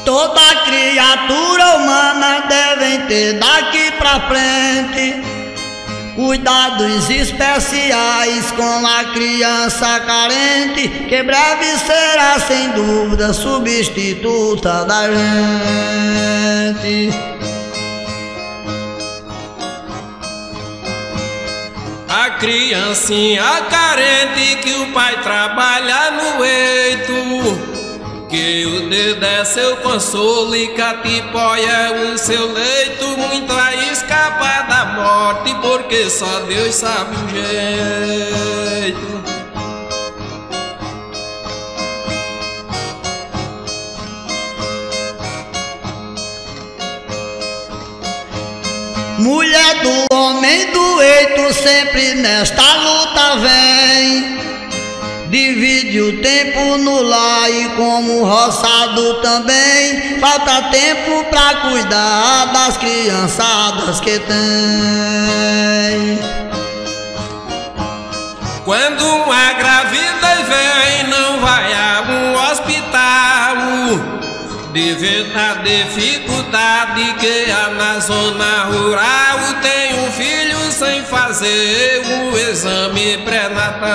Toda criatura humana deve ter daqui pra frente cuidados especiais com a criança carente, que breve será sem dúvida substituta da gente. A criancinha carente que o pai trabalha no eito, que o dedo é seu consolo e catipó é o seu leito, muita escapa da morte, porque só Deus sabe o jeito. Mulher do homem do eito sempre nesta luta vem, divide o tempo no lar e como roçado também, falta tempo pra cuidar das criançadas que tem. Quando uma grávida vem, não vai a um hospital, devido à dificuldade que há na zona rural, tem um filho sem fazer o exame pré-natal.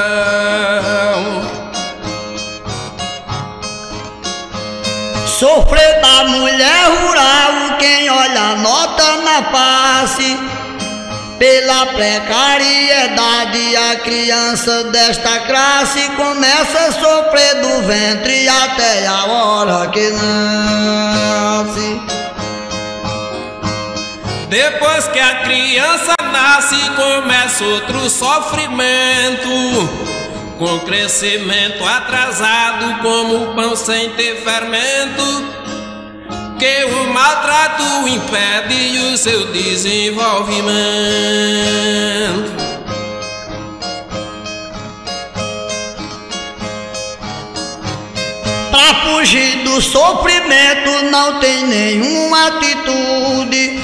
Sofrer da mulher rural, quem olha nota na face, pela precariedade a criança desta classe começa a sofrer do ventre até a hora que nasce. Depois que a criança nasce, começa outro sofrimento, com crescimento atrasado como o pão sem ter fermento, que o maltrato impede o seu desenvolvimento. Pra fugir do sofrimento não tem nenhuma atitude,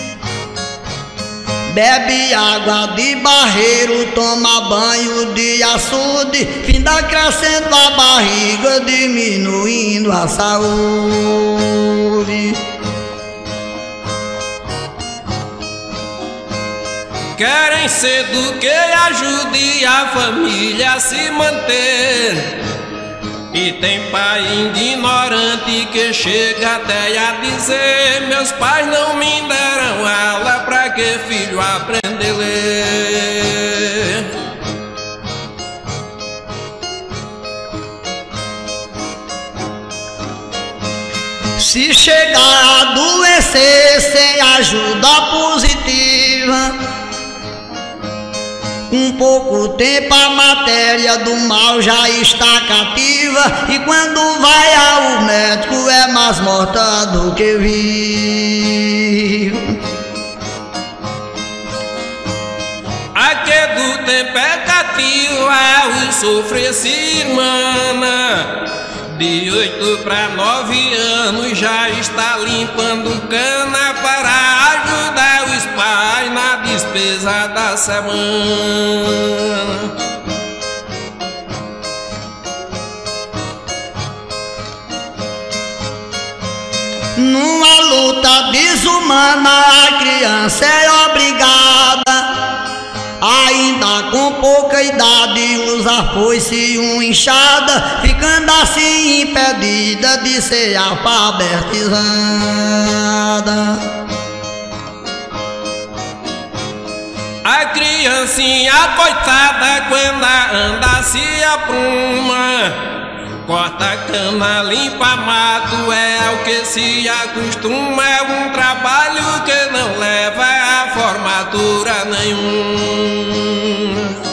bebe água de barreiro, toma banho de açude, finda crescendo a barriga, diminuindo a saúde. Querem cedo que ajude a família a se manter, e tem pai ignorante que chega até a dizer: meus pais não me deram aula, pra que filho aprender a ler? Se chegar a adoecer sem ajuda positiva, com pouco tempo a matéria do mal já está cativa, e quando vai ao médico é mais morta do que viva. Aqui do tempo é cativa, o sofrer se irmana, de 8 para 9 anos já está limpando cana para ajudar os pais na despesa da semana. Numa luta desumana a criança é obrigada, ainda com pouca idade, usar foice e uma enxada, ficando assim impedida de ser alfabetizada. A criancinha coitada, quando anda se apruma, corta cana, limpa mato, é ao que se acostuma, é um trabalho que não leva a formatura nenhuma.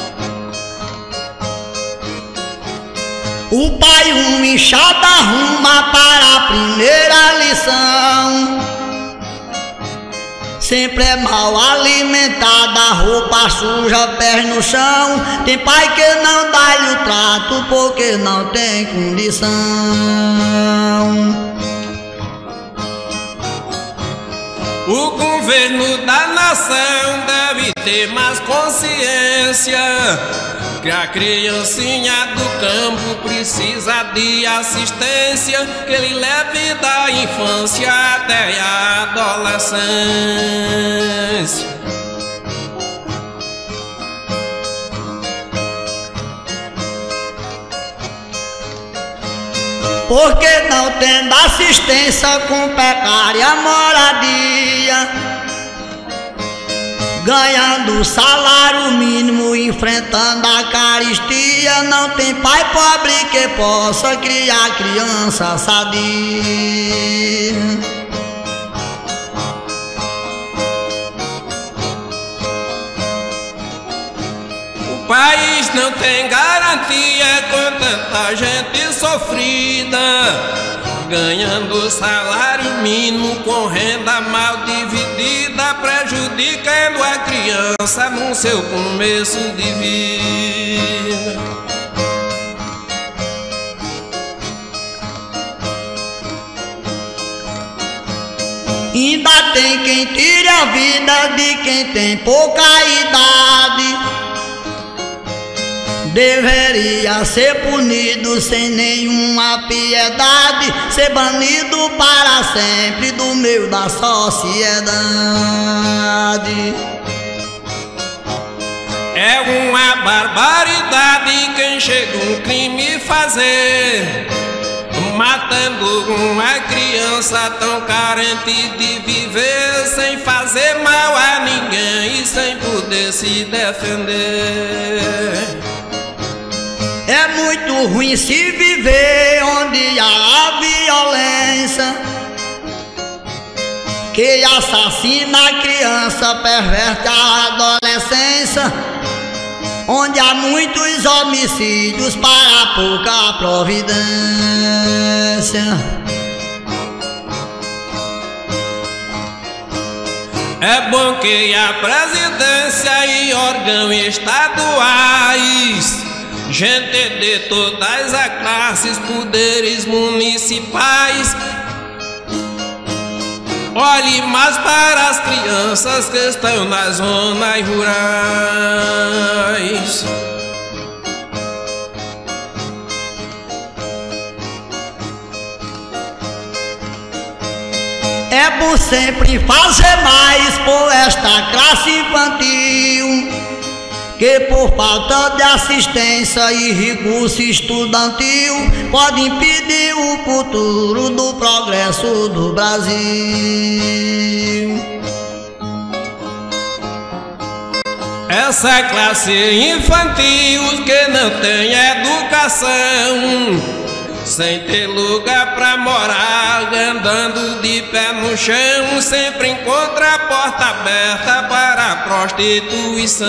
O pai uma enxada arruma para a primeira lição, sempre é mal alimentada, roupa suja, pés no chão. Tem pai que não dá-lhe o trato porque não tem condição. O governo da nação deve ter mais consciência que a criancinha do campo precisa de assistência, que ele leve da infância até a adolescência. Porque não tendo assistência com precária moradia, ganhando salário mínimo, enfrentando a carestia, não tem pai pobre que possa criar criança sadia. O país não tem garantia com tanta gente sofrida, ganhando salário mínimo com renda mal dividida, prejudicando a criança no seu começo de vida. Ainda tem quem tire a vida de quem tem pouca idade, deveria ser punido sem nenhuma piedade, ser banido para sempre do meio da sociedade. É uma barbaridade quem chega um crime fazer, matando uma criança tão carente de viver, sem fazer mal a ninguém e sem poder se defender. É muito ruim se viver onde há a violência, que assassina a criança, perverte a adolescência, onde há muitos homicídios para pouca providência. É bom que a presidência e órgãos estaduais, gente de todas as classes, poderes municipais, olhe mais para as crianças que estão nas zonas rurais. É bom sempre fazer mais por esta classe infantil, que por falta de assistência e recurso estudantil pode impedir o futuro do progresso do Brasil. Essa classe infantil que não tem educação, sem ter lugar pra morar, andando de pé no chão, sempre encontra a porta aberta para a prostituição.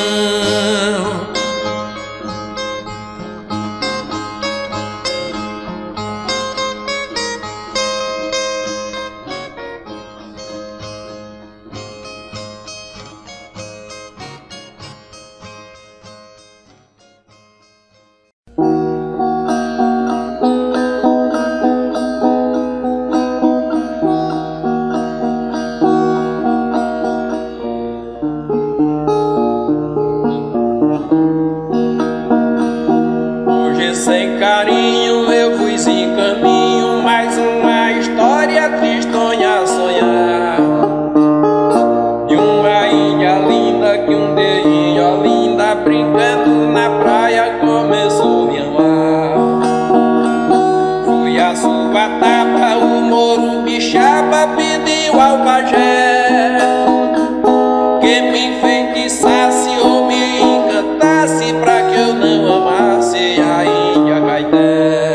Sem carinho eu fui sem caminho, mais uma história tristonha a sonhar, de uma ilha linda que um dia Olinda, brincando na praia, começou a me amar. Fui a sua tapa, o Morubixaba pediu ao pajé que me enfeitiçasse ou me encantasse pra que eu não amasse a Ilha Caeté.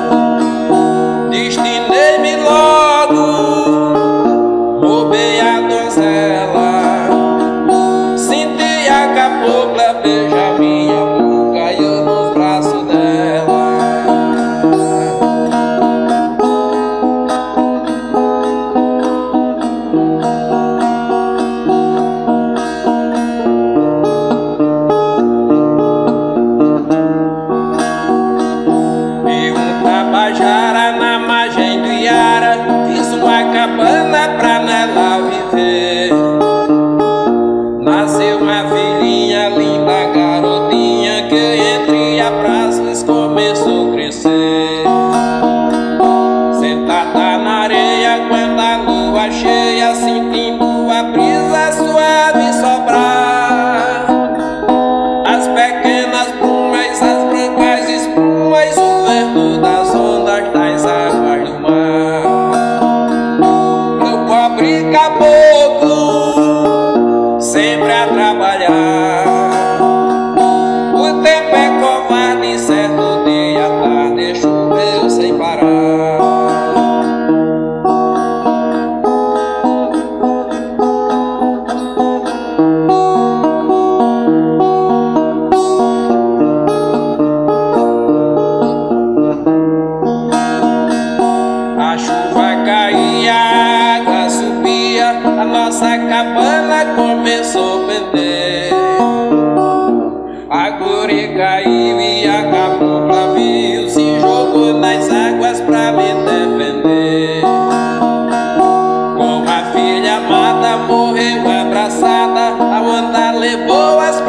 Destinei-me logo, roubei a donzela, senti a cabocla beijar minha boca e eu nos braços dela. Na margem do Iara, fiz uma cabana pra nela viver.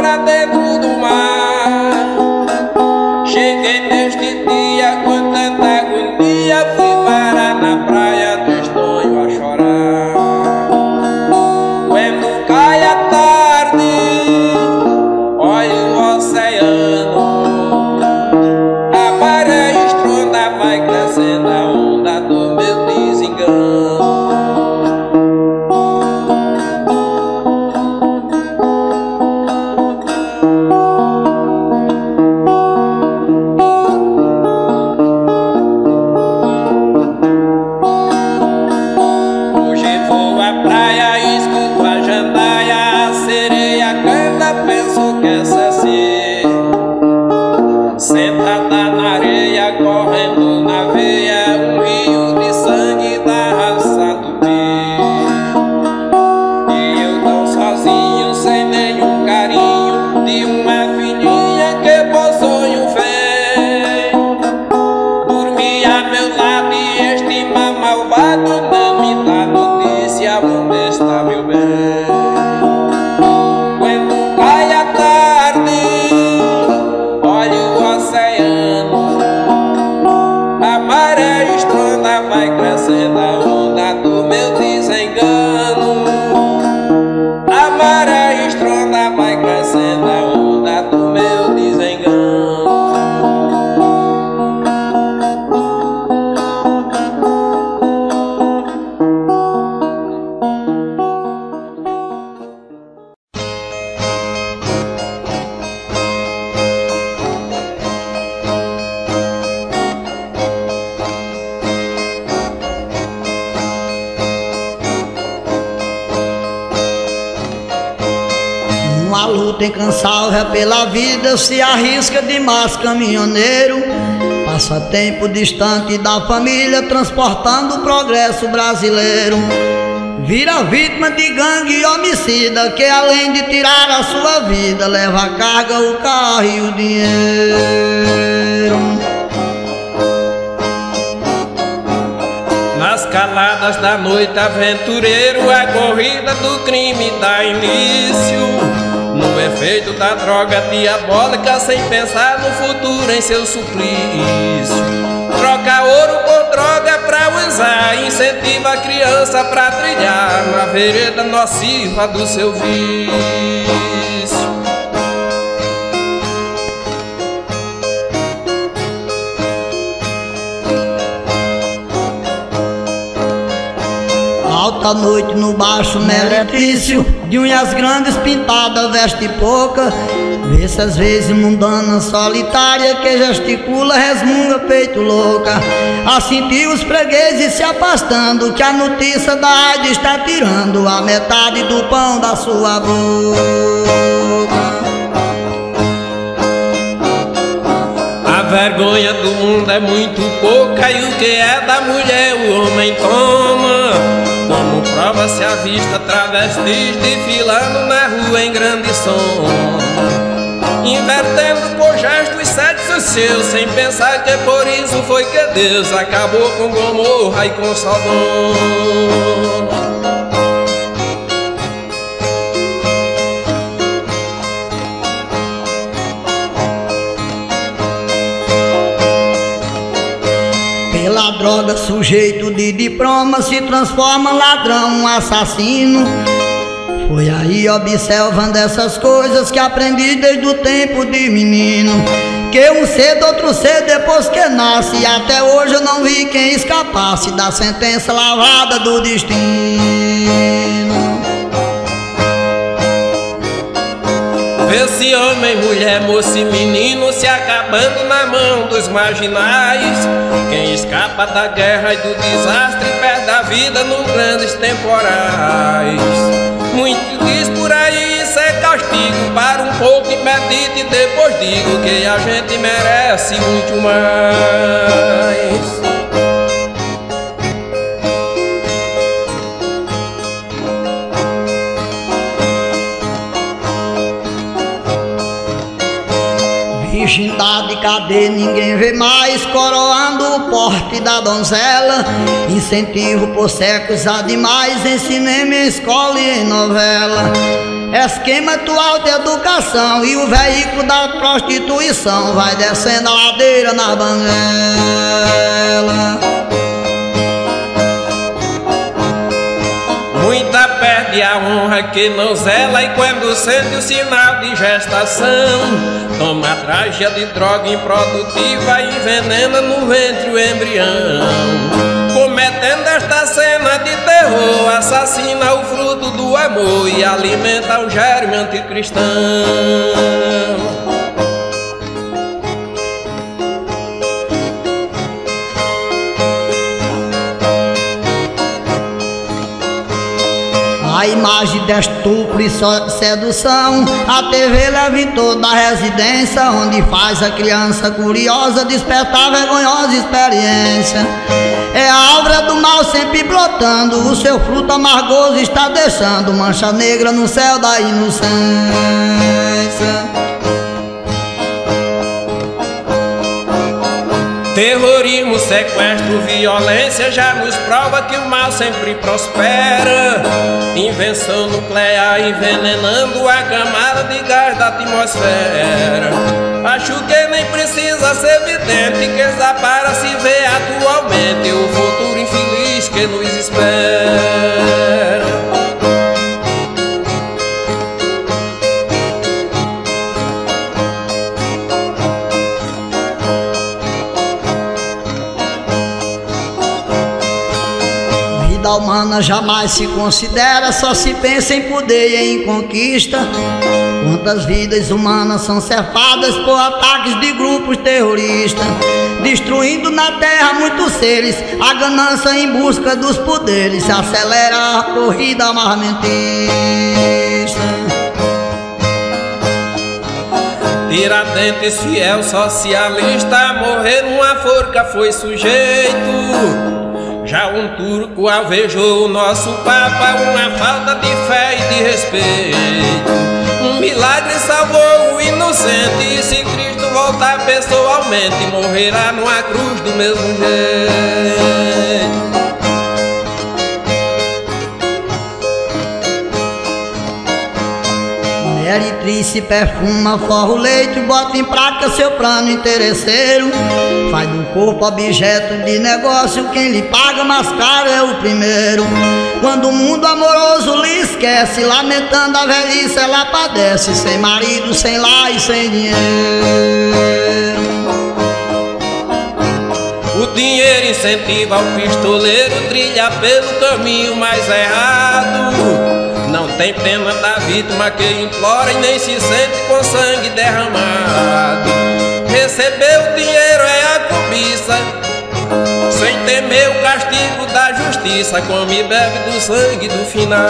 pra dentro do mar. Cheguei neste dia com tanta agonia, fui parar na praia, tristonho a chorar. Quando cai a tarde, olho o oceano, a maré estronda, vai crescendo a onda do meu desengano. Sentada na areia, correndo na veia, um rio de sangue da raça tupi. E eu tão sozinho, sem nenhum carinho, de uma filhinha que por sonho vem. Dormi a meu lado e este mal malvado não me dá notícia onde está meu bem. Quando cai a tarde, olho o oceano, a maré estronda, vai crescendo a onda do meu desengano. A maré estronda, vai crescendo a onda do meu desengano. Uma luta incansável pela vida, se arrisca demais caminhoneiro. Passa tempo distante da família, transportando o progresso brasileiro. Vira vítima de gangue homicida, que além de tirar a sua vida, leva a carga, o carro e o dinheiro. Nas caladas da noite, aventureiro, a corrida do crime dá início. No efeito da droga diabólica, sem pensar no futuro em seu suplício. Troca ouro por droga pra usar, incentiva a criança pra trilhar na vereda nociva do seu vício. Alta noite no baixo meretrício, de unhas grandes pintadas, veste pouca. Vê-se às vezes mundana solitária, que gesticula, resmunga, peito louca. A sentir os fregueses se afastando, que a notícia da AIDS está tirando a metade do pão da sua boca. A vergonha do mundo é muito pouca, e o que é da mulher o homem toma. Como prova se avista travestis desfilando na rua em grande som, invertendo por gestos sexos seus, sem pensar que por isso foi que Deus acabou com Gomorra e com Sodom. Pela droga, sujeito de diploma se transforma ladrão, assassino. Foi aí observando essas coisas que aprendi desde o tempo de menino, que um cedo, outro cedo depois que nasce, e até hoje eu não vi quem escapasse da sentença lavrada do destino. Vê-se homem, mulher, moço e menino se acabando na mão dos marginais. Quem escapa da guerra e do desastre perde a vida nos grandes temporais. Muito diz por aí, isso é castigo. Para um pouco e medite e depois digo que a gente merece muito mais. Virgindade, cadê? Ninguém vê mais, coroando o porte da donzela. Incentivo por séculos a demais, em cinema, em escola e em novela. Esquema atual de educação e o veículo da prostituição vai descendo a ladeira na banguela. Muita perde a honra que não zela, e quando sente o sinal de gestação, toma traje de droga improdutiva e envenena no ventre o embrião. Cometendo esta cena de terror, assassina o fruto do amor e alimenta o germe anticristão. A imagem de estupro e sedução, a TV leva em toda a residência, onde faz a criança curiosa despertar vergonhosa experiência. É a aura do mal sempre brotando, o seu fruto amargoso está deixando mancha negra no céu da inocência. Terrorismo, sequestro, violência já nos prova que o mal sempre prospera. Invenção nuclear envenenando a camada de gás da atmosfera. Acho que nem precisa ser evidente que está para se ver atualmente o futuro infeliz que nos espera. A humana jamais se considera, só se pensa em poder e em conquista. Quantas vidas humanas são cefadas por ataques de grupos terroristas, destruindo na terra muitos seres. A ganância em busca dos poderes se acelera a corrida armamentista. Tiradentes, fiel socialista, a morrer numa forca foi sujeito. Já um turco alvejou o nosso Papa, uma falta de fé e de respeito. Um milagre salvou o inocente, e se Cristo voltar pessoalmente, morrerá numa cruz do mesmo jeito. Meretriz perfuma, forra o leite, bota em prática seu plano interesseiro. Faz do corpo objeto de negócio, quem lhe paga mais caro é o primeiro. Quando o mundo amoroso lhe esquece, lamentando a velhice ela padece, sem marido, sem lar e sem dinheiro. O dinheiro incentiva o pistoleiro, trilha pelo caminho mais errado. Não tem pena da vítima que implora e nem se sente com sangue derramado. Receber o dinheiro é a cobiça, sem temer o castigo da justiça, come e bebe do sangue do final.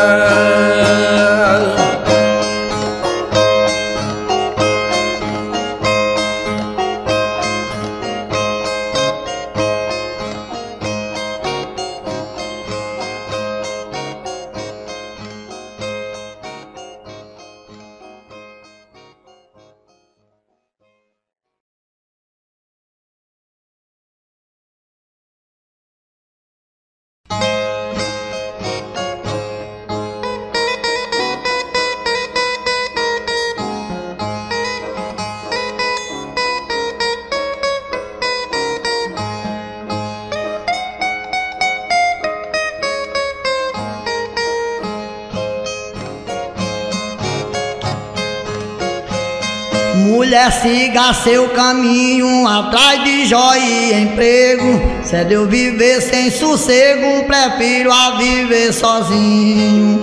Mulher, siga seu caminho atrás de joia e emprego. Se é de eu viver sem sossego, prefiro a viver sozinho.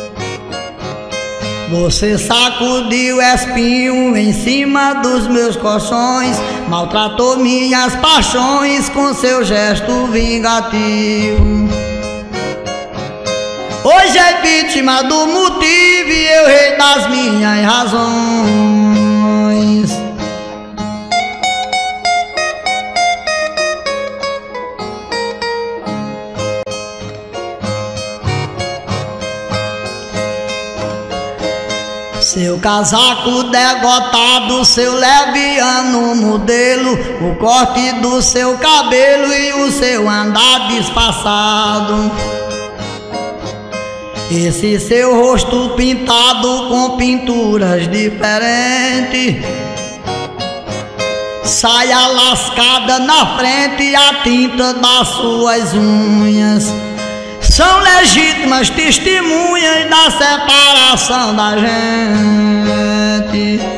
Você sacudiu espinho em cima dos meus colchões, maltratou minhas paixões com seu gesto vingativo. Hoje é vítima do motivo e eu rei das minhas razões. Seu casaco degotado, seu leviano modelo, o corte do seu cabelo e o seu andar disfarçado. Esse seu rosto pintado com pinturas diferentes, saia lascada na frente e a tinta das suas unhas são legítimas testemunhas da separação da gente.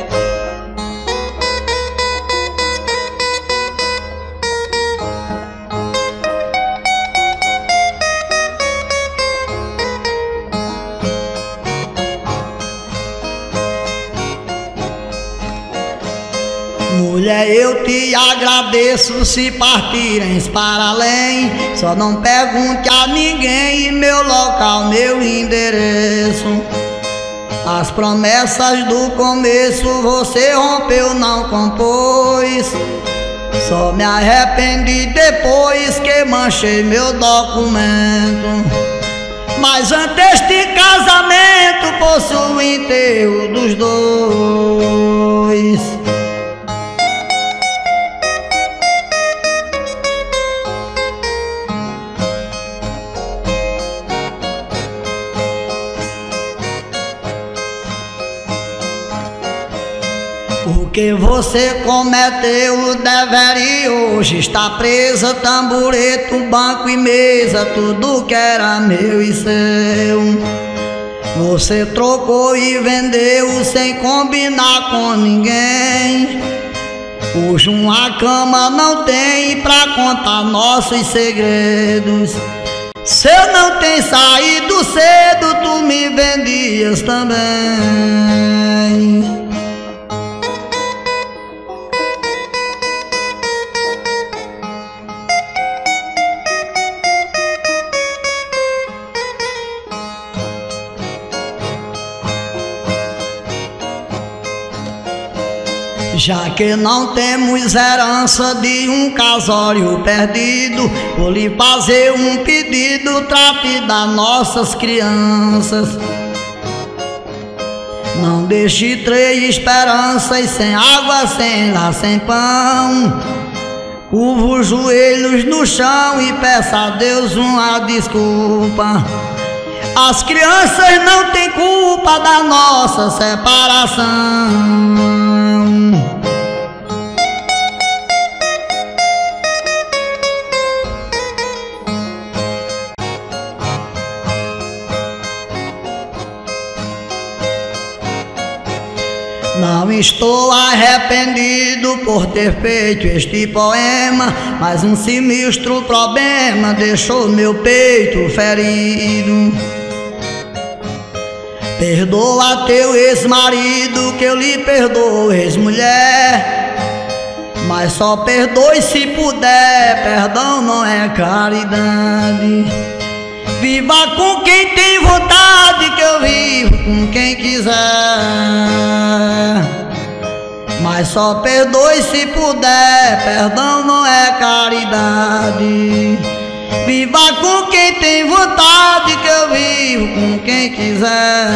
Mulher, eu te agradeço se partirens para além. Só não pergunte a ninguém meu local, meu endereço. As promessas do começo você rompeu, não compôs. Só me arrependi depois que manchei meu documento. Mas antes deste casamento fosse o enterro dos dois. O que você cometeu deveria hoje estar presa. Tamboreto, banco e mesa, tudo que era meu e seu, você trocou e vendeu sem combinar com ninguém. Hoje uma cama não tem pra contar nossos segredos. Se eu não tenho saído cedo, tu me vendias também. Já que não temos herança de um casório perdido, vou lhe fazer um pedido, trate das nossas crianças. Não deixe 3 esperanças sem água, sem lar, sem pão. Curva os joelhos no chão e peça a Deus uma desculpa. As crianças não têm culpa da nossa separação. Não estou arrependido por ter feito este poema, mas um sinistro problema deixou meu peito ferido. Perdoa teu ex-marido, que eu lhe perdoo, ex-mulher, mas só perdoe se puder, perdão não é caridade. Viva com quem tem vontade, que eu vivo com quem quiser, mas só perdoe se puder, perdão não é caridade. Viva com quem tem vontade, que eu vivo com quem quiser.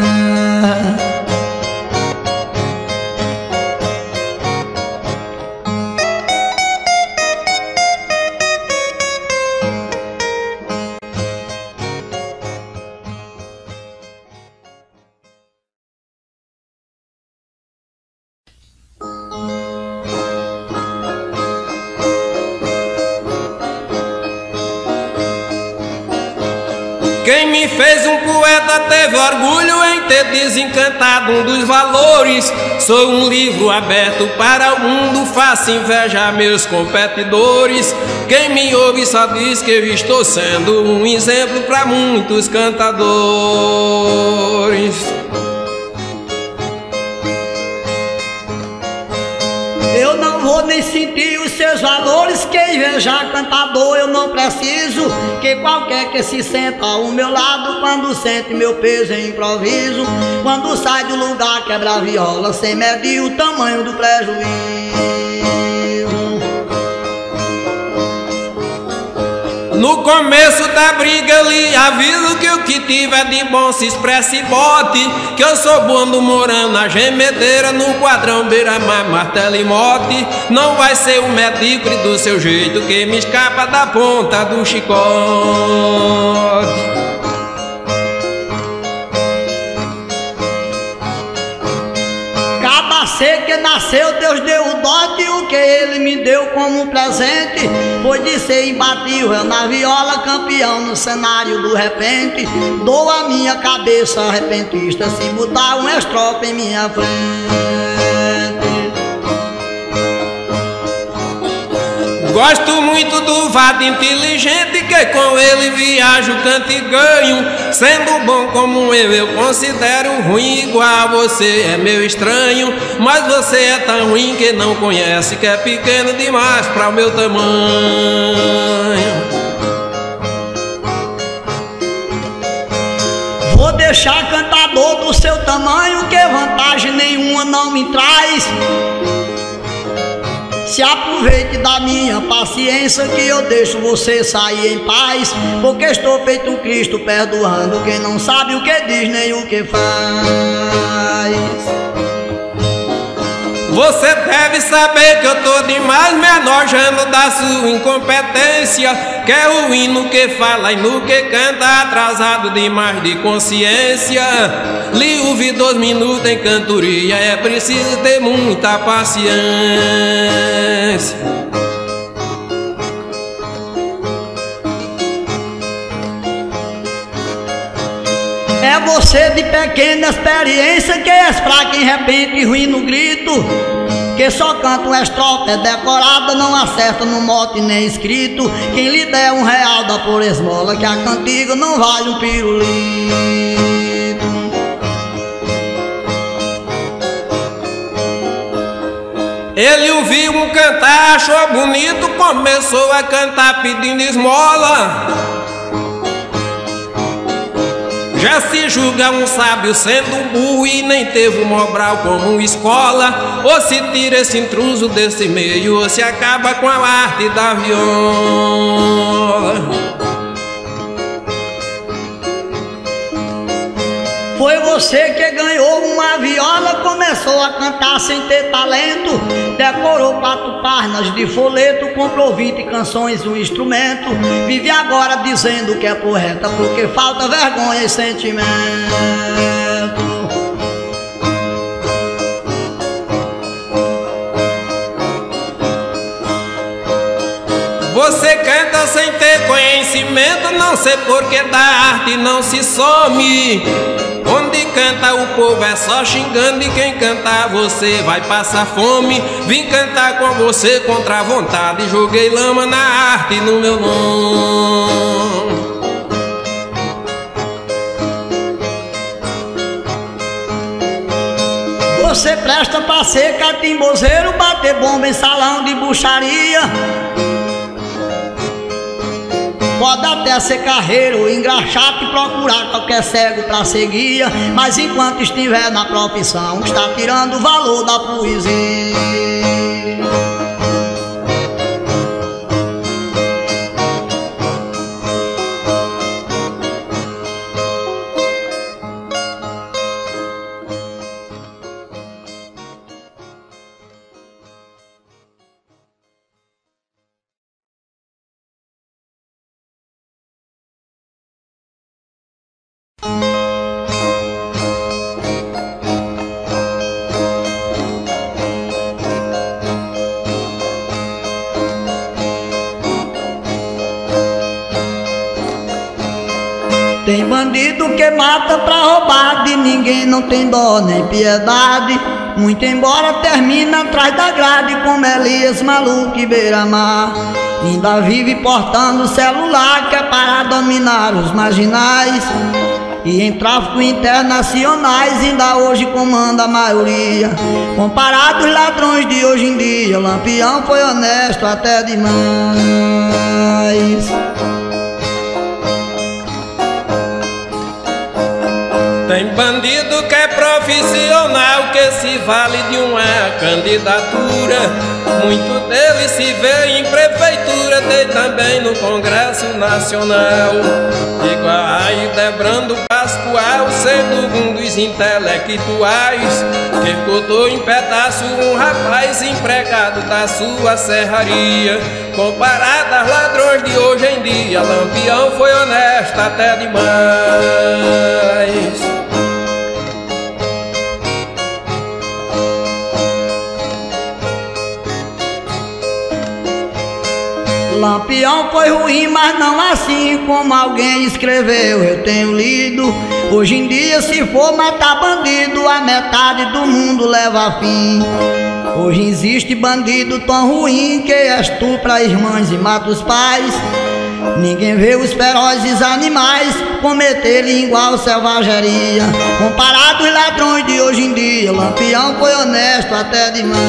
Quem me fez um poeta teve orgulho em ter desencantado um dos valores. Sou um livro aberto para o mundo, faço inveja a meus competidores. Quem me ouve só diz que eu estou sendo um exemplo para muitos cantadores. Eu não vou nem sentir os seus valores, que invejar cantador eu não preciso. Que qualquer que se senta ao meu lado, quando sente meu peso em improviso, quando sai do lugar quebra a viola sem medir o tamanho do prejuízo. No começo da briga lhe aviso que o que tiver de bom se expresse e bote, que eu sou bom no morão, na gemedeira, no quadrão, beira-mar, martelo e mote. Não vai ser o medíocre do seu jeito que me escapa da ponta do chicote. nascer que nasceu, Deus deu o dote. O que ele me deu como presente foi de ser imbatível na viola, campeão no cenário do repente. Dou a minha cabeça repentista se botar uma estrofe em minha frente. Gosto muito do vado inteligente, que com ele viajo, canto e ganho. Sendo bom como eu considero ruim. Igual você é meu estranho, mas você é tão ruim que não conhece, que é pequeno demais para o meu tamanho. Vou deixar cantador do seu tamanho, que vantagem nenhuma não me traz. Se aproveite da minha paciência, que eu deixo você sair em paz. Porque estou feito um Cristo perdoando quem não sabe o que diz nem o que faz. Você deve saber que eu tô demais me enojando da sua incompetência. Que é ruim no que fala e no que canta, atrasado demais de consciência. Lhe ouvi 2 minutos em cantoria, é preciso ter muita paciência. É você de pequena experiência, que és fraco em repente e ruim no grito. Que só canta uma estrofe é decorada, não acerta no mote nem escrito. Quem lhe der R$1 dá por esmola, que a cantiga não vale um pirulito. Ele ouviu um cantar, achou bonito, começou a cantar pedindo esmola. Já se julga um sábio sendo burro e nem teve um Mobral como escola. Ou se tira esse intruso desse meio, ou se acaba com a arte da viola. Foi você que ganhou uma viola, começou a cantar sem ter talento. Decorou 4 páginas de folheto, comprou 20 canções, um instrumento. Vive agora dizendo que é poeta, porque falta vergonha e sentimento. Você canta sem ter conhecimento, não sei porque da arte não se some. Onde canta o povo é só xingando, e quem cantar você vai passar fome. Vim cantar com você contra a vontade, joguei lama na arte no meu nome. Você presta pra ser catimbozeiro, bater bomba em salão de bucharia. Pode até ser carreiro, engraxate e procurar qualquer cego pra ser guia. Mas enquanto estiver na profissão, está tirando o valor da poesia. Tem bandido que mata pra roubar, de ninguém não tem dó nem piedade. Muito embora termina atrás da grade, como Elias maluco e beira-mar. Ainda vive portando celular, que é para dominar os marginais. E em tráfico internacionais ainda hoje comanda a maioria. Comparado aos ladrões de hoje em dia, o Lampião foi honesto até demais. Tem bandido que é profissional, que se vale de uma candidatura. Muito dele se vê em prefeitura, tem também no Congresso Nacional. Igual a Ildebrando Pascoal, sendo um dos intelectuais, que cortou em pedaço um rapaz empregado da sua serraria. Comparado aos ladrões de hoje em dia, Lampião foi honesto até demais. Lampião foi ruim, mas não assim como alguém escreveu, eu tenho lido. Hoje em dia, se for matar bandido, a metade do mundo leva fim. Hoje existe bandido tão ruim que estupra irmãs e mata os pais. Ninguém vê os ferozes animais cometerem igual selvageria. Comparado aos ladrões de hoje em dia, Lampião foi honesto até demais.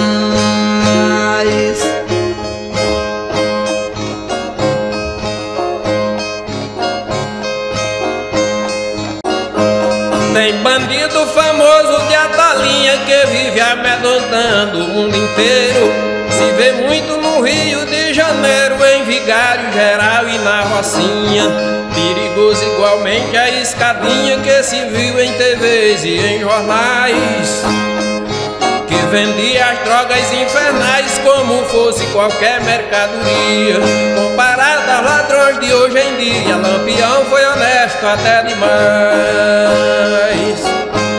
Tem bandido famoso de Atalinha que vive amedrontando o mundo inteiro. Se vê muito no Rio de Janeiro, em Vigário Geral e na Rocinha. Perigoso igualmente a escadinha que se viu em TVs e em jornais, que vendia as drogas infernais como fosse qualquer mercadoria. Comparado aos ladrões de hoje em dia, Lampião foi honesto até demais.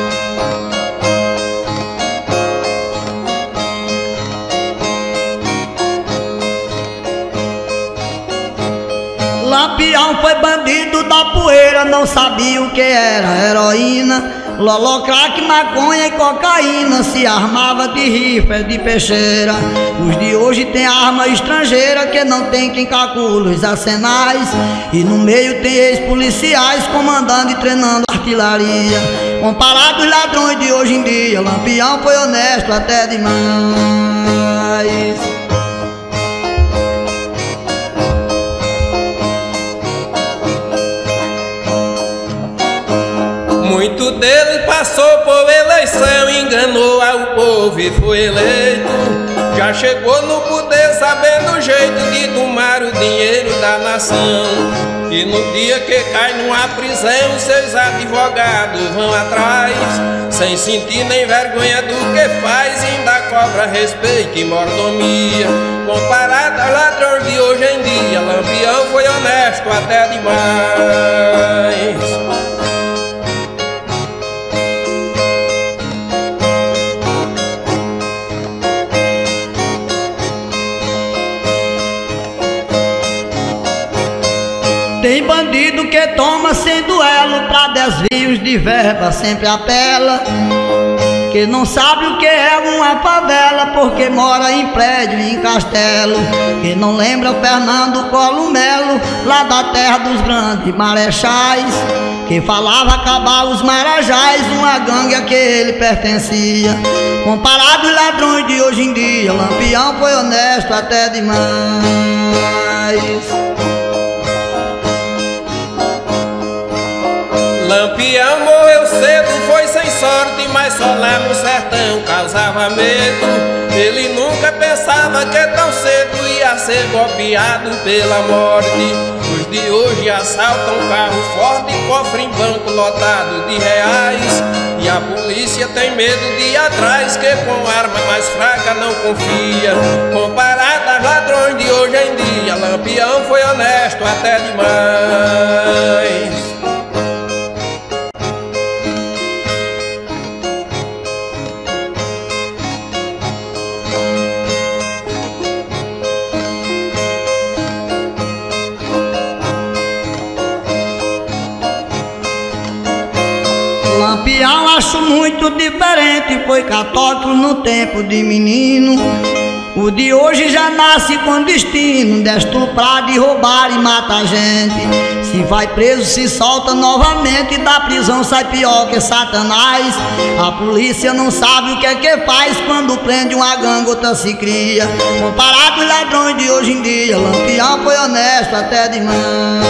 Lampião foi bandido da poeira, não sabia o que era heroína, loló, crack, maconha e cocaína. Se armava de rifle, de peixeira. Os de hoje tem arma estrangeira que não tem quem calcula os arsenais. E no meio tem ex-policiais comandando e treinando artilharia. Comparado aos ladrões de hoje em dia, Lampião foi honesto até demais. Muito dele passou por eleição, enganou ao povo e foi eleito. Já chegou no poder sabendo o jeito de tomar o dinheiro da nação. E no dia que cai numa prisão, seus advogados vão atrás, sem sentir nem vergonha do que faz, ainda cobra respeito e mordomia. Comparado aos ladrões de hoje em dia, Lampião foi honesto até demais. Tem bandido que toma sem duelo, pra desvios de verba sempre apela, que não sabe o que é uma favela, porque mora em prédio e em castelo, que não lembra Fernando Collor Melo, lá da terra dos grandes marechais, que falava acabar os marajás, uma gangue a que ele pertencia. Comparado aos ladrões de hoje em dia, Lampião foi honesto até demais. Lampião morreu cedo, foi sem sorte, mas só lá no sertão causava medo. Ele nunca pensava que tão cedo ia ser golpeado pela morte. Os de hoje assaltam carro forte, cofre em banco lotado de reais, e a polícia tem medo de ir atrás, que com arma mais fraca não confia. Comparado aos ladrões de hoje em dia, Lampião foi honesto até demais. Lampião acho muito diferente, foi católico no tempo de menino. O de hoje já nasce com destino de estuprar, de roubar e matar gente. Se vai preso, se solta novamente, da prisão sai pior que Satanás. A polícia não sabe o que é que faz, quando prende uma gangue outra se cria. Comparado aos ladrões de hoje em dia, Lampião foi honesto até demais.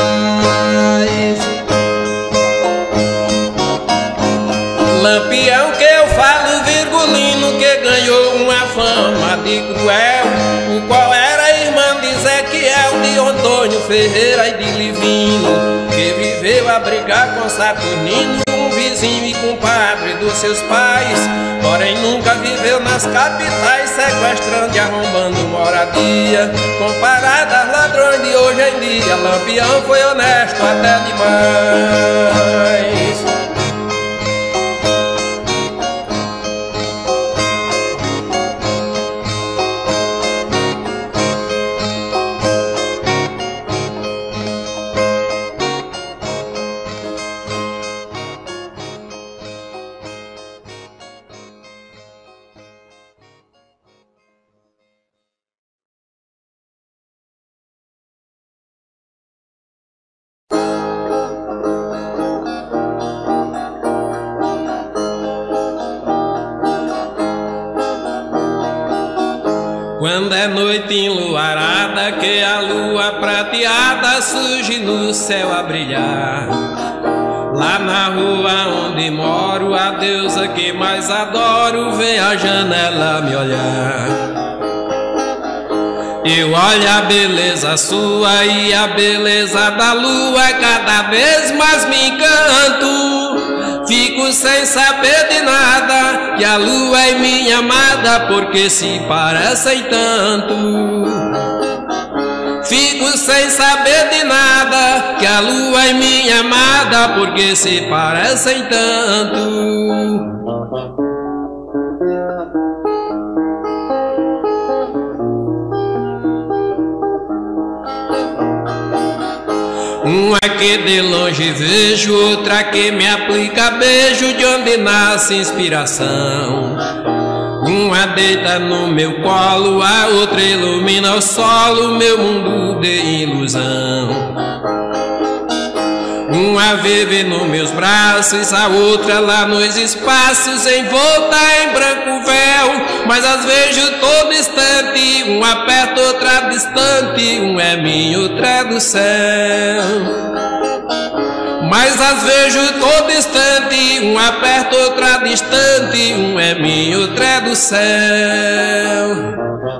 Lampião que eu falo virgulino, que ganhou uma fama de cruel, o qual era irmã de Ezequiel, de Antônio Ferreira e de Livino, que viveu a brigar com Saturnino, um vizinho e compadre dos seus pais, porém nunca viveu nas capitais, sequestrando e arrombando moradia. Comparado aos ladrões de hoje em dia, Lampião foi honesto até demais. Quando é noite enluarada, que a lua prateada surge no céu a brilhar. Lá na rua onde moro, a deusa que mais adoro vem à janela me olhar. Eu olho a beleza sua e a beleza da lua, cada vez mais me encanto. Fico sem saber de nada, que a lua é minha amada, porque se parecem tanto. Fico sem saber de nada, que a lua é minha amada, porque se parecem tanto. Uma que de longe vejo, outra que me aplica beijo, de onde nasce inspiração. Uma deita no meu colo, a outra ilumina o solo, meu mundo de ilusão. Uma vive nos meus braços, a outra lá nos espaços, envolta em branco véu. Mas as vejo todo instante, uma perto, outra distante, um é minha, outra é do céu. Mas as vejo todo instante, uma perto, outra distante, um é minha, outra é do céu.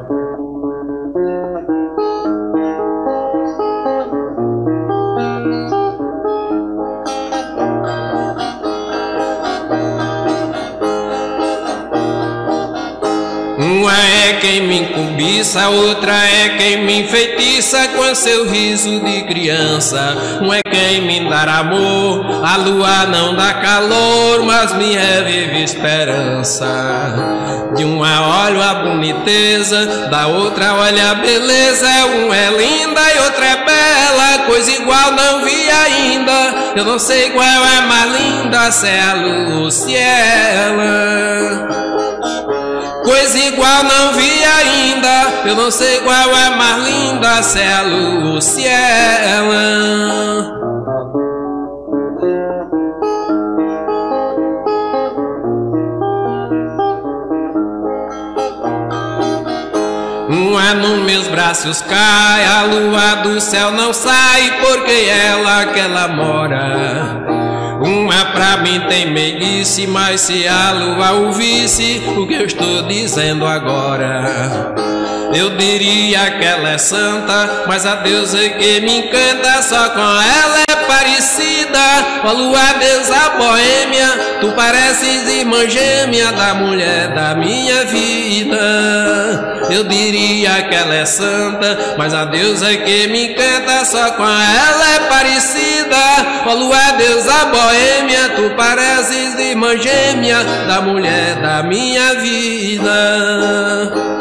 Uma é quem me encobiça, outra é quem me enfeitiça com seu riso de criança. Um é quem me dá amor, a lua não dá calor, mas me revive esperança. De uma olho a boniteza, da outra olha a beleza. Uma é linda e outra é bela, coisa igual não vi ainda. Eu não sei qual é mais linda, se é a lua ou se é ela. Coisa igual não vi ainda, eu não sei qual é mais linda, se é a lua ou se é ela. Uma nos meus braços cai, a lua do céu não sai, porque ela que ela mora. Uma pra mim tem meiguice, mas se a lua ouvisse o que eu estou dizendo agora, eu diria que ela é santa, mas a deusa que me encanta, só com ela é parecida. Com a lua deusa boêmia, tu pareces irmã gêmea da mulher da minha vida. Eu diria que ela é santa, mas a deusa que me encanta, só com ela é parecida. Com a lua deusa boêmia, tu pareces irmã gêmea da mulher da minha vida.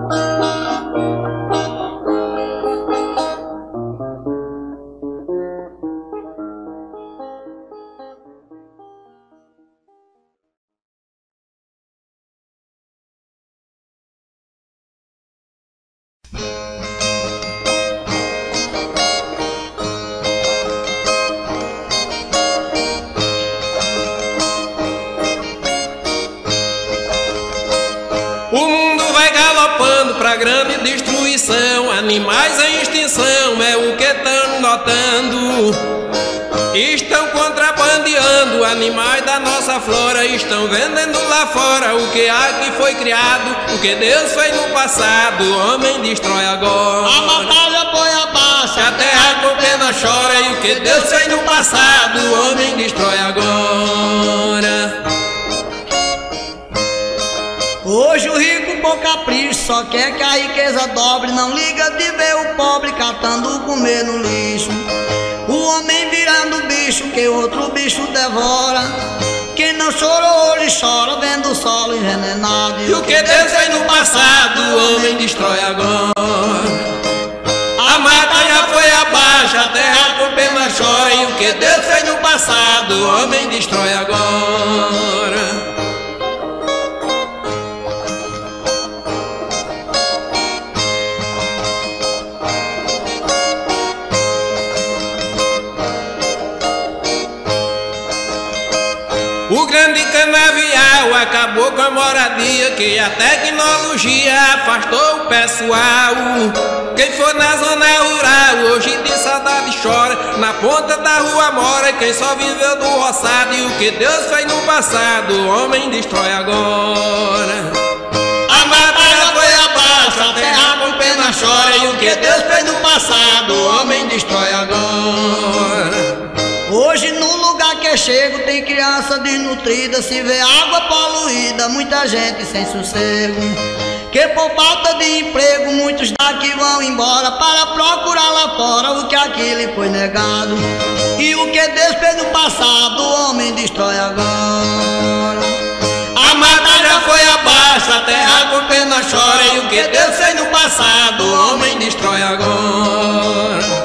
O mundo vai galopando pra grande destruição, animais em extinção é o que estão notando. Estão contrabandeando animais da nossa flora, estão vendendo lá fora o que aqui foi criado. O que Deus fez no passado, o homem destrói agora. A batalha põe abaixo, A terra com pena chora, e o que Deus fez no passado, o homem destrói agora. Hoje o rico por capricho só quer que a riqueza dobre, não liga de ver o pobre catando comer no lixo. O homem virando bicho que outro bicho devora. Quem não chorou hoje chora vendo o solo envenenado. E o que Deus fez no passado, o homem destrói agora. A mata já foi abaixo, a terra com pena chora, e o que Deus fez no passado, o homem destrói agora. O grande canavial acabou com a moradia, que a tecnologia afastou o pé pessoal. Quem for na zona rural, hoje de saudade chora. Na ponta da rua mora quem só viveu do roçado. E o que Deus fez no passado, o homem destrói agora. A batalha foi abaixo, a terra com pena chora. E o que Deus fez no passado, o homem destrói agora. Hoje no lugar que eu chego tem criança desnutrida. Se vê água poluída, muita gente sem sossego. Que por falta de emprego muitos daqui vão embora para procurar lá fora o que aqui lhe foi negado. E o que Deus fez no passado, o homem destrói agora. A batalha foi abaixo, a terra com pena chora. E o que Deus fez no passado, o homem destrói agora.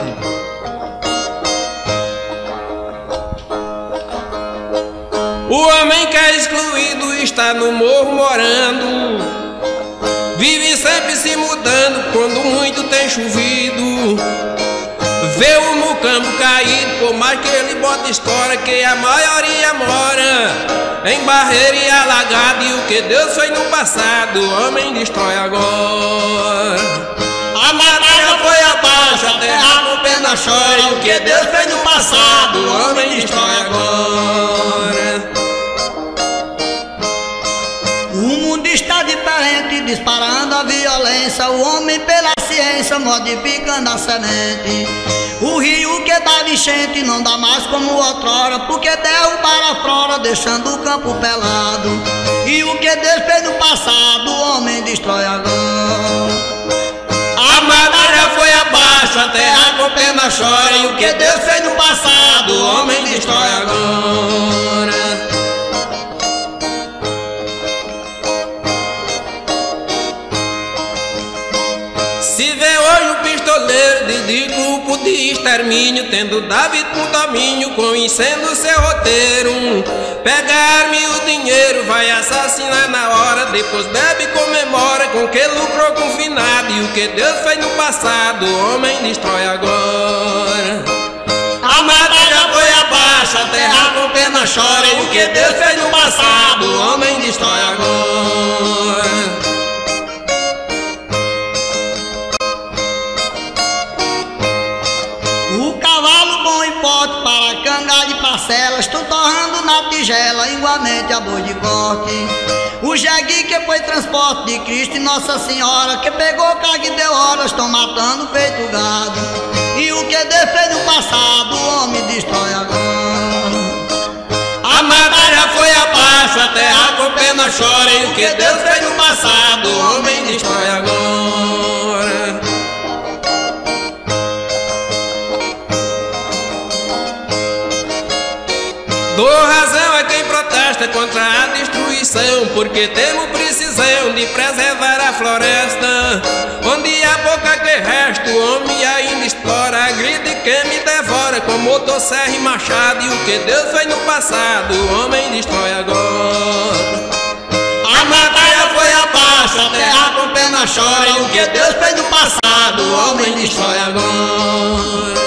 O homem que é excluído está no morro morando. Vive sempre se mudando quando muito tem chovido. Vê o mucambo caído, por mais que ele bota história, que a maioria mora em barreira e alagado. E o que Deus fez no passado, o homem destrói agora. A batalha foi abaixo, a terra com pena chora. E o que Deus fez no passado, o homem destrói agora. O mundo está diferente, disparando a violência. O homem pela ciência modificando a semente. O rio que dava enchente não dá mais como outrora, porque derrubaram a flora, deixando o campo pelado. E o que Deus fez no passado, o homem destrói agora. A batalha foi abaixo, a terra com pena chora. E o que Deus fez no passado, o homem destrói agora. Se vê hoje um pistoleiro de grupo de extermínio, tendo David com domínio, conhecendo seu roteiro. Pega a arma e o dinheiro, vai assassinar na hora. Depois bebe e comemora com que lucrou com finado. E o que Deus fez no passado, o homem destrói agora. A batalha foi abaixo, a terra com pena chora. E o que Deus fez no passado, o homem destrói agora. Para cangar de parcelas, estou torrando na tigela, igualmente a boi de corte. O jegue que foi transporte de Cristo e Nossa Senhora, que pegou carga e deu horas, estão matando feito gado. E o que Deus fez no passado, o homem destrói agora. A batalha foi abaixo, a terra com pena chora. E o que Deus fez no passado, o homem destrói agora. Dou razão a quem protesta contra a destruição, porque temos precisão de preservar a floresta. Onde há boca que resta, o homem ainda explora, agride quem me devora com motosserra e machado. E o que Deus fez no passado, o homem destrói agora. A batalha foi abaixo, a terra com pena chora. E o que Deus fez no passado, o homem destrói agora.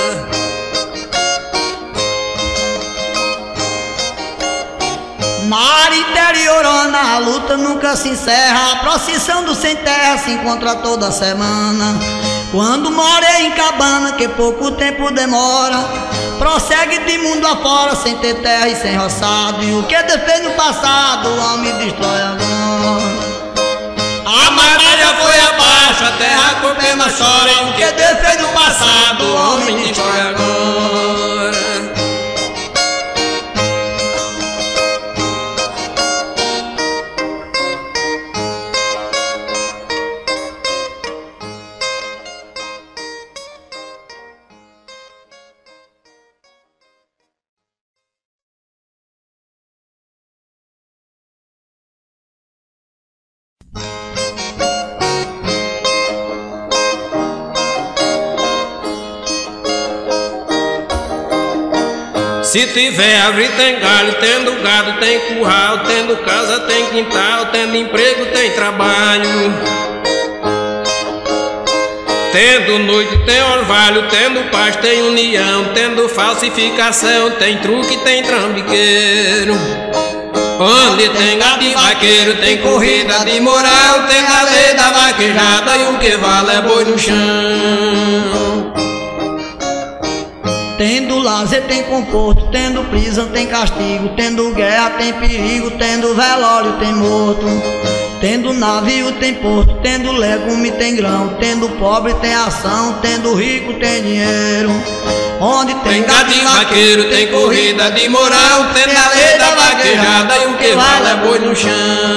Na área interiorana a luta nunca se encerra. A procissão do sem terra se encontra toda semana. Quando mora em cabana, que pouco tempo demora, prossegue de mundo afora, sem ter terra e sem roçado. E o que Deus fez no passado, o homem destrói agora. A batalha foi abaixo, a terra com pena chora. E o que Deus fez no passado, o homem destrói agora. Se tiver árvore tem galho, tendo gado tem curral, tendo casa tem quintal, tendo emprego tem trabalho. Tendo noite tem orvalho, tendo paz tem união, tendo falsificação tem truque, tem trambiqueiro. Onde tem gado e vaqueiro tem corrida de moral, tem a lei da vaqueira. vaquejada e o que vale é boi no chão. Tendo lazer tem conforto, tendo prisão tem castigo, tendo guerra tem perigo, tendo velório tem morto. Tendo navio tem porto, tendo legume tem grão, tendo pobre tem ação, tendo rico tem dinheiro. Onde tem gado e vaqueiro tem corrida de moral, tendo a lei da vaquejada e o que vale é boi no chão.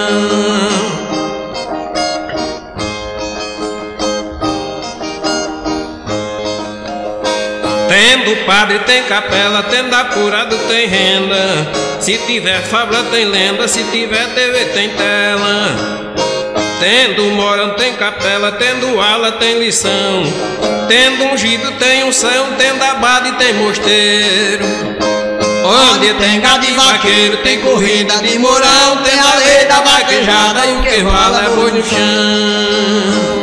Tendo padre tem capela, tendo apurado tem renda. Se tiver fábula tem lenda, se tiver TV tem tela. Tendo morão tem capela, tendo ala tem lição. Tendo ungido tem unção, tendo abade tem mosteiro. Onde tem gado e vaqueiro tem corrida de moral, tem a lei da vaquejada e o que vale é boi no chão.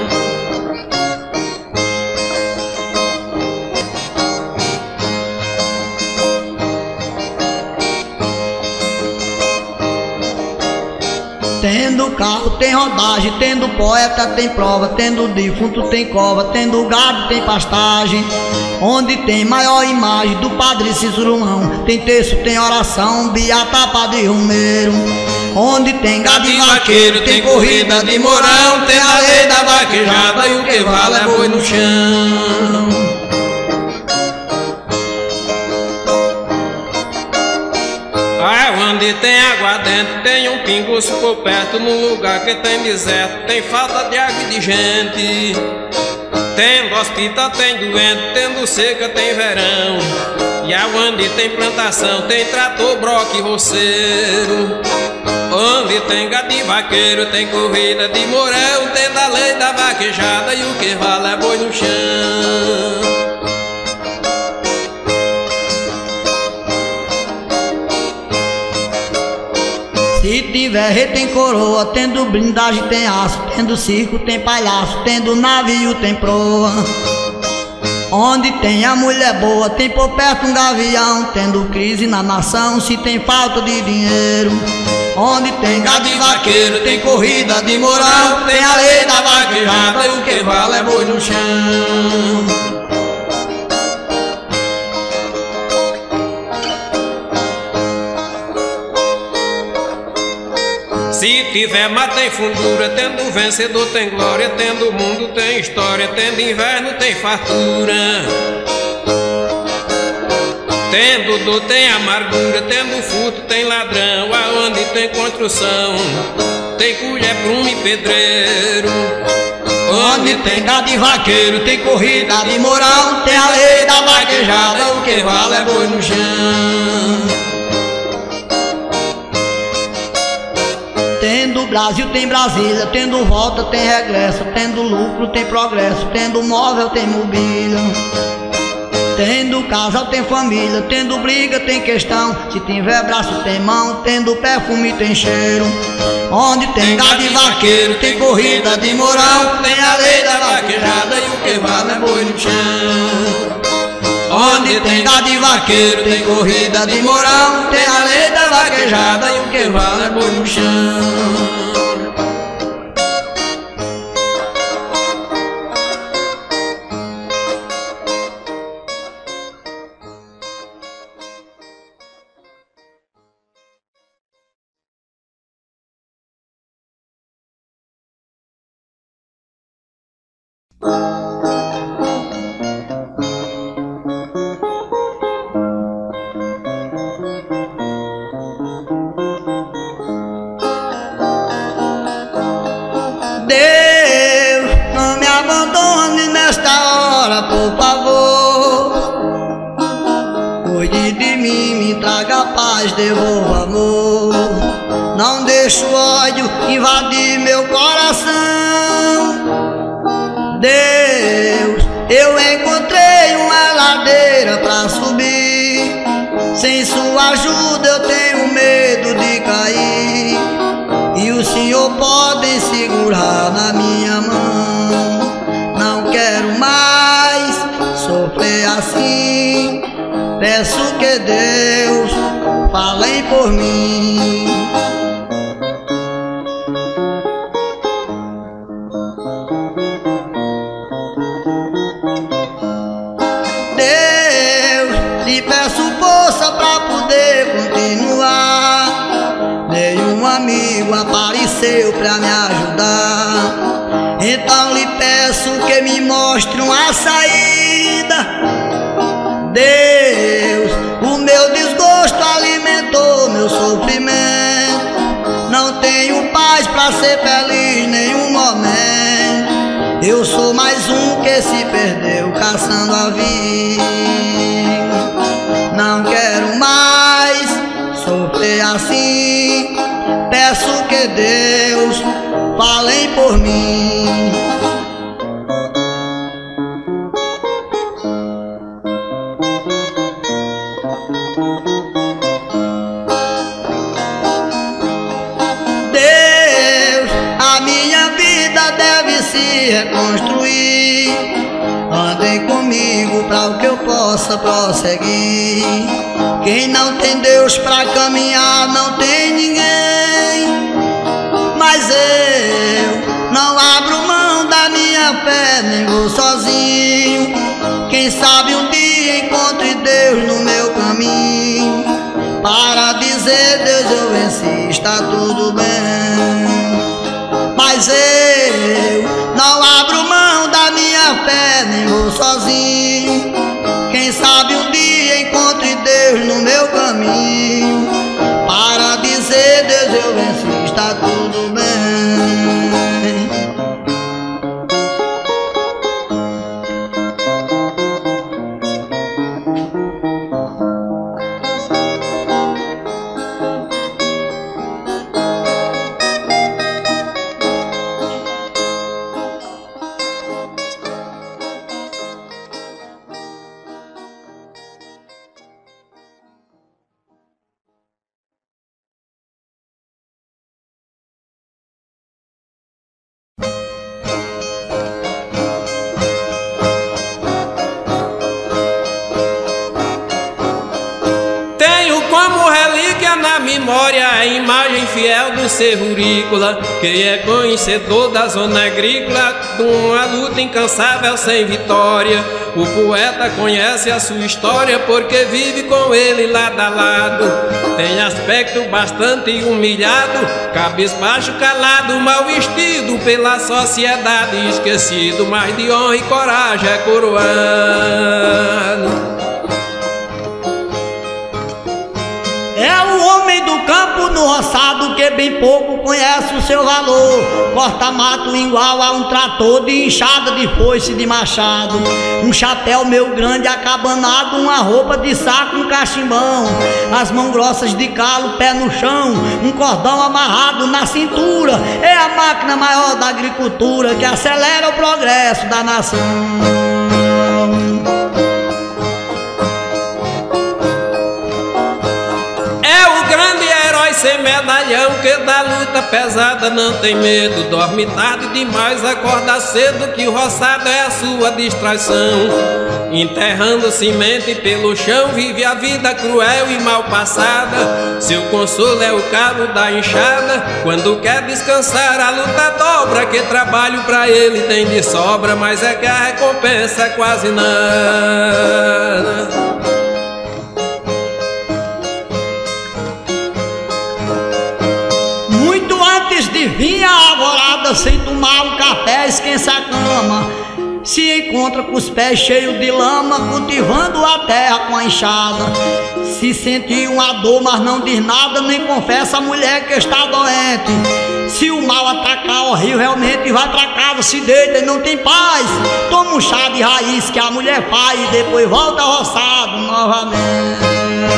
Tendo carro tem rodagem, tendo poeta tem prova, tendo defunto tem cova, tendo gado tem pastagem. Onde tem maior imagem do padre Cícero Mão, tem terço, tem oração, beata padre Romeiro. Onde tem gado e vaqueiro tem corrida de moral, tem a lei da vaquejada e o que vale é boi no chão. Onde tem água dentro, tem um pinguço por perto. No lugar que tem deserto, tem falta de água e de gente. Tendo hospital, tem doente, tendo seca, tem verão. E aonde tem plantação, tem trator, broca e roceiro. Onde tem gado e vaqueiro, tem corrida de mourão, tendo a lei da vaquejada e o que vale é boi no chão. Se tiver rei tem coroa, tendo blindagem tem aço, tendo circo tem palhaço, tendo navio tem proa. Onde tem a mulher boa tem por perto um gavião, tendo crise na nação se tem falta de dinheiro. Onde tem gado e vaqueiro tem corrida de moral, tem a lei da vaquejada e o que vale é boi no chão. Se tiver mar tem fundura, tendo vencedor tem glória, tendo mundo tem história, tendo inverno tem fartura. Tendo dor tem amargura, tendo furto tem ladrão, aonde tem construção tem colher, prumo e pedreiro. Onde tem gado e vaqueiro tem corrida de moral, tem a lei da vaquejada, o que vale é boi no chão. Tendo Brasil tem Brasília, tendo volta tem regresso, tendo lucro tem progresso, tendo móvel tem mobília. Tendo casal tem família, tendo briga tem questão, se tiver braço tem mão, tendo perfume tem cheiro. Onde tem gado e vaqueiro tem corrida de moral, tem a lei da vaquejada e o que vale é boi no chão. Onde tem gado e vaqueiro tem corrida de moral, tem a lei da vaquejada e o que vale é boi no chão. Deus, não me abandone nesta hora, por favor. Cuide de mim, me traga paz, devolva amor. Não deixe o ódio invadir meu coração. Deus, eu encontrei uma ladeira pra subir. Sem sua ajuda eu tenho medo de cair. E o Senhor pode segurar na minha mão. Não quero mais sofrer assim. Peço que Deus fale por mim. Deus, lhe peço força pra poder continuar. Nenhum amigo apareceu pra me ajudar. Então lhe peço que me mostre uma saída. Deus, o meu desgosto alimentou meu sofrimento. Não tenho paz pra ser feliz nenhum momento. Eu sou mais um que se perdeu caçando a vida. Não quero mais sofrer assim. Peço que Deus fale por mim. Deus, a minha vida deve se reconstruir. Andem comigo pra o que eu possa prosseguir. Quem não tem Deus pra caminhar não tem ninguém. Mas eu não abro mão da minha fé, nem vou sozinho. Quem sabe um dia encontre Deus no meu caminho, para dizer: Deus, eu venci, está tudo bem. Mas eu não abro mão da minha fé, nem vou sozinho. Quem sabe um dia encontre Deus no meu caminho, para dizer: Deus, eu venci, está tudo bem. Memória, a imagem fiel do serrurícola, que é conhecedor da zona agrícola, de uma luta incansável sem vitória. O poeta conhece a sua história porque vive com ele lado a lado. Tem aspecto bastante humilhado, cabisbaixo, calado, mal vestido pela sociedade, esquecido, mas de honra e coragem é coroado. É o homem do campo no roçado que bem pouco conhece o seu valor. Corta mato igual a um trator de enxada, de foice, de machado. Um chapéu meio grande acabanado, uma roupa de saco, um cachimbão. As mãos grossas de calo, pé no chão, um cordão amarrado na cintura. É a máquina maior da agricultura que acelera o progresso da nação. Sem medalhão, que da luta pesada não tem medo. Dorme tarde demais, acorda cedo, que o roçado é a sua distração. Enterrando semente pelo chão, vive a vida cruel e mal passada. Seu consolo é o cabo da enxada. Quando quer descansar, a luta dobra, que trabalho pra ele tem de sobra, mas é que a recompensa é quase nada. De vinha alvorada, sem tomar um café, esquenta a cama. Se encontra com os pés cheios de lama, cultivando a terra com a enxada. Se sentir uma dor, mas não diz nada, nem confessa a mulher que está doente. Se o mal atacar horrivelmente, vai pra casa, se deita e não tem paz. Toma um chá de raiz que a mulher faz e depois volta roçado novamente.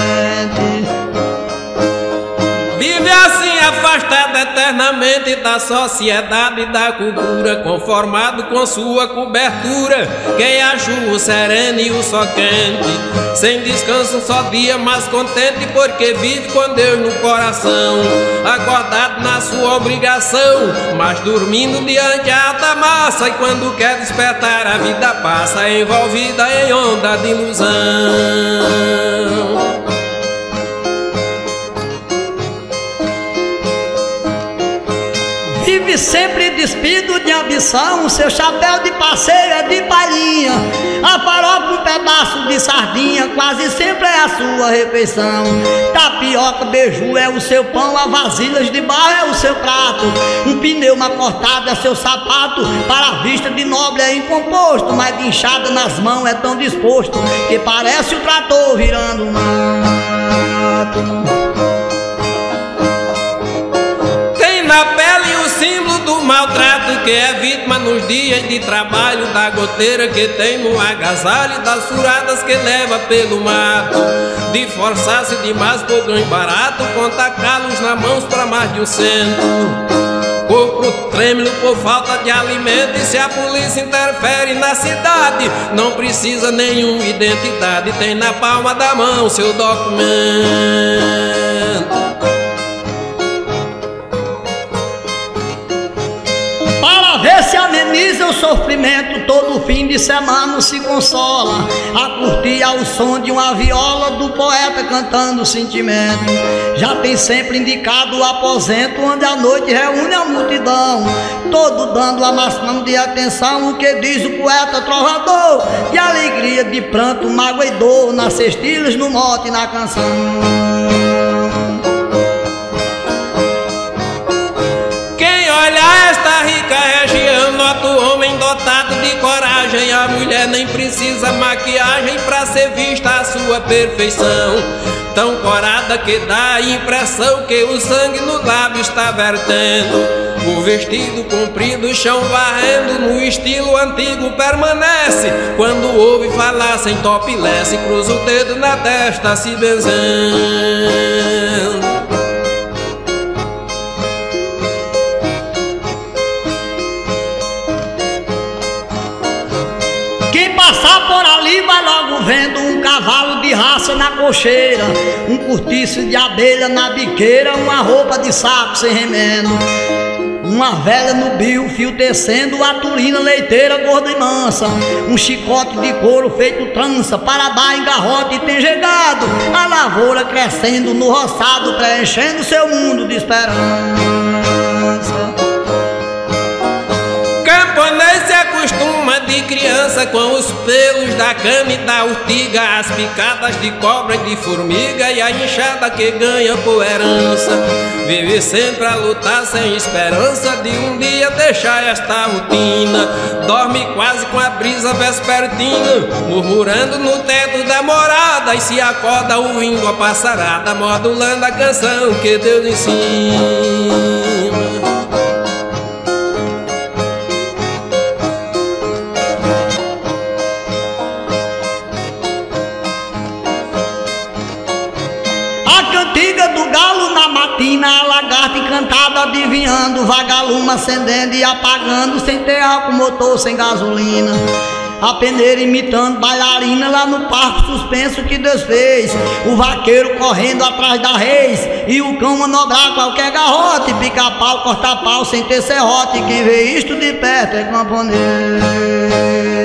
Vive assim afastado eternamente da sociedade e da cultura, conformado com sua cobertura, quem a chuva serena e o sol quente, sem descanso um só dia mais contente, porque vive com Deus no coração, acordado na sua obrigação, mas dormindo diante a alta massa, e quando quer despertar a vida passa, envolvida em onda de ilusão. Vive sempre despido de ambição, seu chapéu de parceiro é de palhinha. A farofa, um pedaço de sardinha, quase sempre é a sua refeição. Tapioca, beiju é o seu pão, a vasilhas de barro é o seu prato. Um pneu mal cortado é seu sapato, para a vista de nobre é incomposto, mas de inchada nas mãos é tão disposto que parece o trator virando mato. Na pele o símbolo do maltrato que é vítima nos dias de trabalho, da goteira que tem no agasalho, das furadas que leva pelo mato, de forçar-se demais por ganho barato, conta calos na mãos para mais de 100. Corpo trêmulo por falta de alimento, e se a polícia interfere na cidade, não precisa nenhuma identidade, tem na palma da mão seu documento. Vê se ameniza o sofrimento, todo fim de semana se consola a curtir ao som de uma viola do poeta cantando sentimento. Já tem sempre indicado o aposento onde a noite reúne a multidão, todo dando a máxima de atenção. O que diz o poeta trovador, de alegria, de pranto, mágoa e dor, nas cestilhas, no mote e na canção. O homem dotado de coragem, a mulher nem precisa maquiagem pra ser vista a sua perfeição. Tão corada que dá a impressão que o sangue no lábio está vertendo. O vestido comprido, o chão varrendo, no estilo antigo permanece. Quando ouve falar sem topless, cruza o dedo na testa se benzendo. Quem passar por ali vai logo vendo um cavalo de raça na cocheira, um cortiço de abelha na biqueira, uma roupa de saco sem remendo, uma velha no bio, fio tecendo, a turina leiteira gorda e mansa, um chicote de couro feito trança para dar engarrote e tem jegado, a lavoura crescendo no roçado, preenchendo seu mundo de esperança. Camponês se acostuma de criança com os pelos da cana e da urtiga, as picadas de cobra e de formiga e a enxada que ganha por herança. Vive sempre a lutar sem esperança de um dia deixar esta rotina. Dorme quase com a brisa vespertina, murmurando no teto da morada, e se acorda ouvindo a passarada, modulando a canção que Deus ensina. Cantiga do galo na matina, a lagarta encantada adivinhando, vagalume acendendo e apagando, sem ter álcool motor, sem gasolina. A peneira imitando bailarina lá no parque suspenso que desfez, o vaqueiro correndo atrás da reis e o cão manobrar qualquer garrote, pica-pau, corta-pau sem ter serrote. Quem vê isto de perto é camponês.